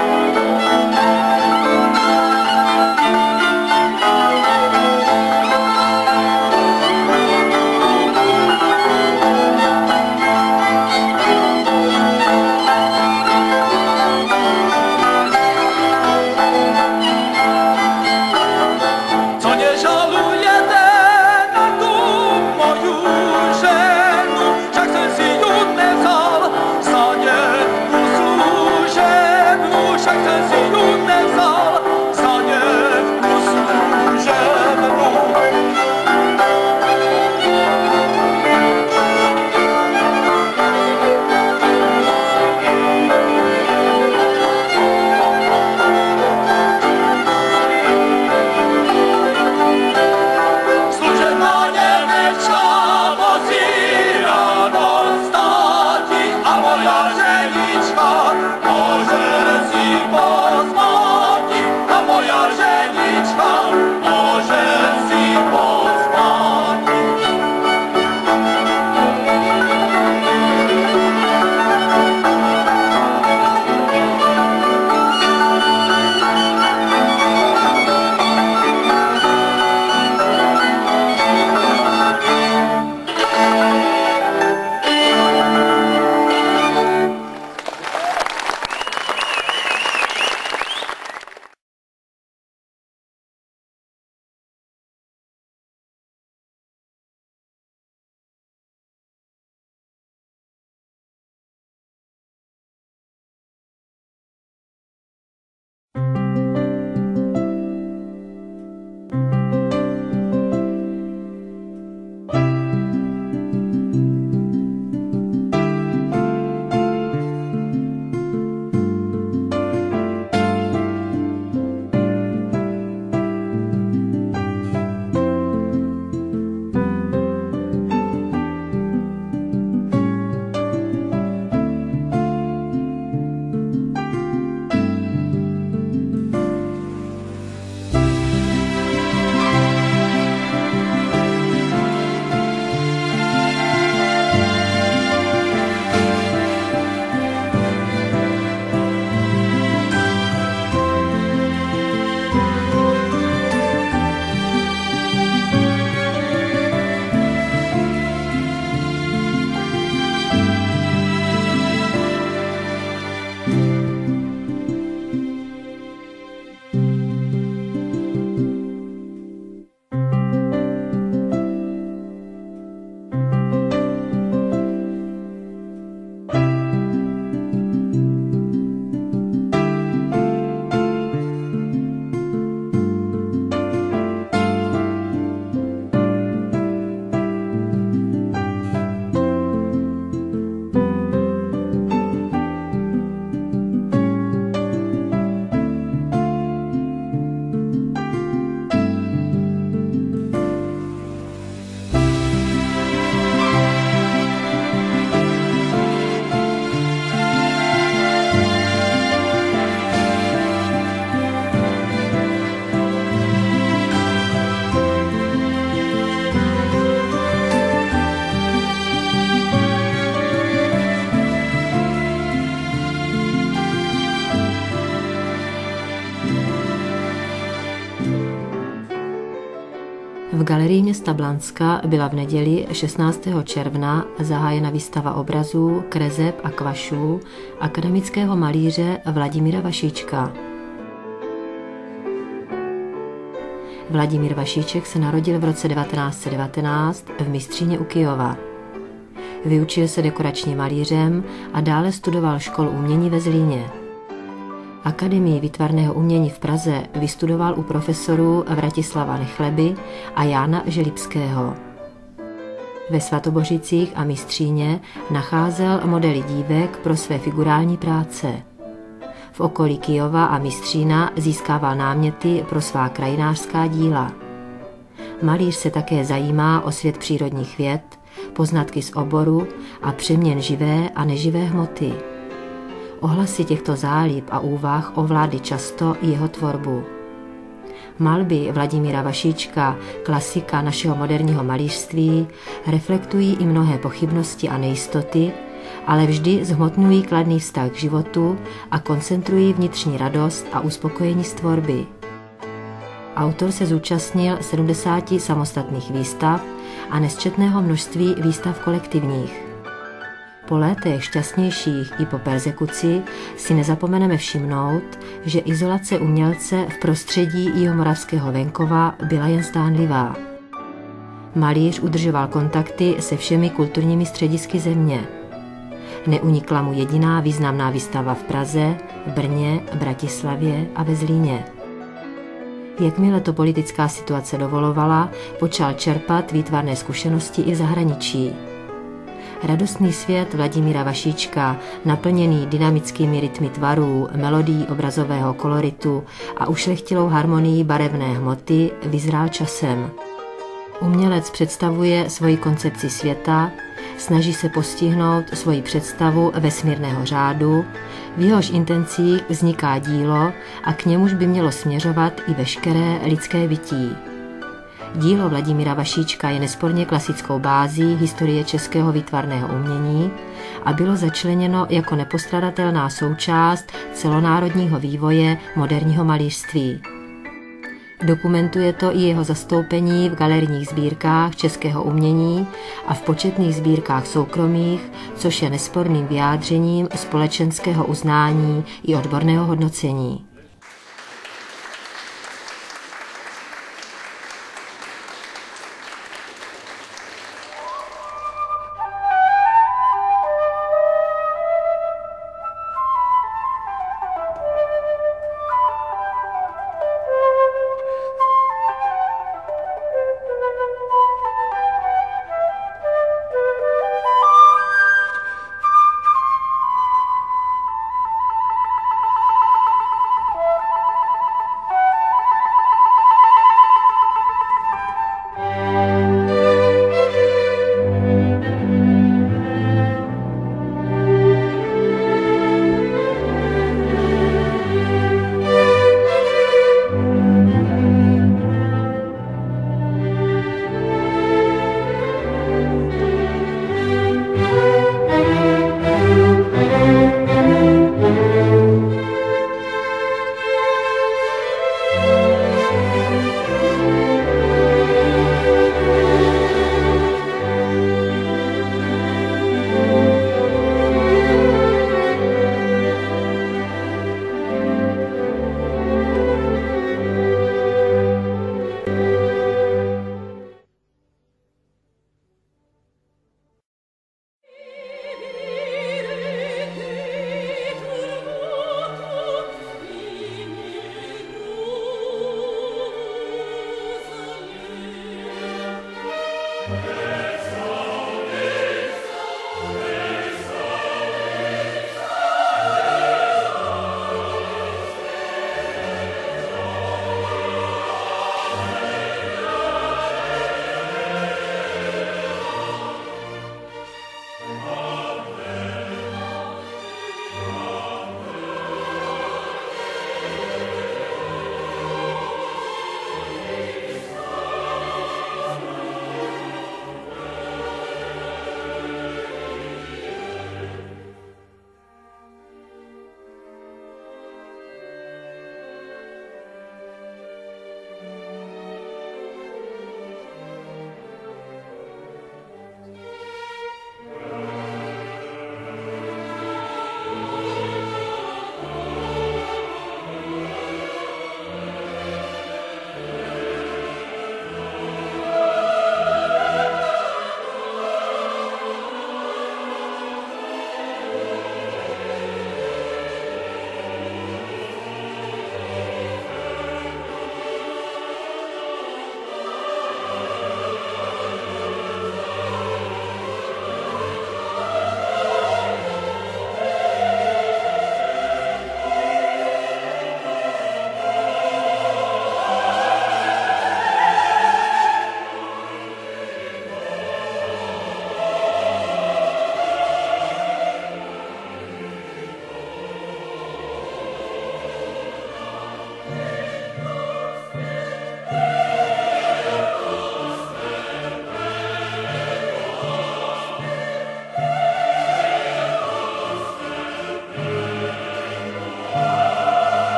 V galerii města Blanska byla v neděli 16. června zahájena výstava obrazů, kreseb a kvašů akademického malíře Vladimíra Vašíčka. Vladimír Vašíček se narodil v roce 1919 v Mistříně u Kyjova. Vyučil se dekoračním malířem a dále studoval školu umění ve Zlíně. Akademii výtvarného umění v Praze vystudoval u profesorů Vratislava Nechleby a Jána Želibského. Ve Svatobořicích a Mistříně nacházel modely dívek pro své figurální práce. V okolí Kyjova a Mistřína získával náměty pro svá krajinářská díla. Malíř se také zajímá o svět přírodních věd, poznatky z oboru a přeměn živé a neživé hmoty. Ohlasy těchto zálib a úvah ovládly často jeho tvorbu. Malby Vladimíra Vašíčka, klasika našeho moderního malířství, reflektují i mnohé pochybnosti a nejistoty, ale vždy zhmotňují kladný vztah k životu a koncentrují vnitřní radost a uspokojení z tvorby. Autor se zúčastnil 70 samostatných výstav a nesčetného množství výstav kolektivních. Po létech šťastnějších i po perzekuci si nezapomeneme všimnout, že izolace umělce v prostředí jihomoravského venkova byla jen zdánlivá. Malíř udržoval kontakty se všemi kulturními středisky země. Neunikla mu jediná významná výstava v Praze, v Brně, Bratislavě a ve Zlíně. Jakmile to politická situace dovolovala, počal čerpat výtvarné zkušenosti i v zahraničí. Radostný svět Vladimíra Vašíčka, naplněný dynamickými rytmy tvarů, melodií obrazového koloritu a ušlechtilou harmonií barevné hmoty, vyzrál časem. Umělec představuje svoji koncepci světa, snaží se postihnout svoji představu vesmírného řádu, v jehož intencích vzniká dílo a k němuž by mělo směřovat i veškeré lidské bytí. Dílo Vladimíra Vašíčka je nesporně klasickou bází historie českého výtvarného umění a bylo začleněno jako nepostradatelná součást celonárodního vývoje moderního malířství. Dokumentuje to i jeho zastoupení v galerijních sbírkách českého umění a v početných sbírkách soukromých, což je nesporným vyjádřením společenského uznání i odborného hodnocení.